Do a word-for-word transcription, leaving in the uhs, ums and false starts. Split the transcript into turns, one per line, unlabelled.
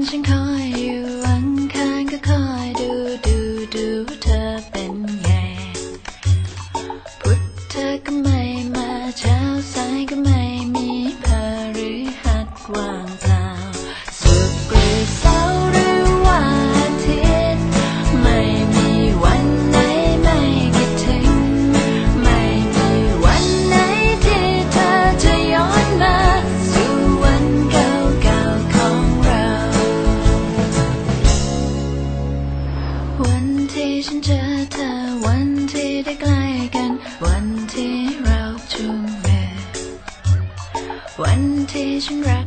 ฉันคอยอยู่อังคารก็คอยดูดูดูเธอเป็นไงพุธเธอก็ไม่มาเช้าสายก็ไม่มีพฤหัสว่างเปล่าศุกร์หรือเสาร์หรือวันอาทิตย์ไม่มีวันไหนไม่คิดถึงไม่มีวันไหนที่เธอจะย้อนมาสู่วันเก่าๆของเราวันที่ฉันเจอเธอวันที่ได้ใกล้กันวันที่เราจูงมือวันที่ฉันรัก